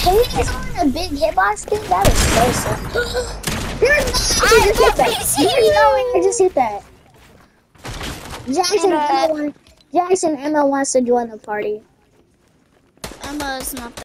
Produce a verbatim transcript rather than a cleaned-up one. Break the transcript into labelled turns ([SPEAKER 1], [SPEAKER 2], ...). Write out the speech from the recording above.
[SPEAKER 1] Hades on a big hitbox thing? That is so sick. There's no way I just hit that. There's no way I just hit that. Jackson, Emma, Jackson, Emma wants to join the party.
[SPEAKER 2] Emma's not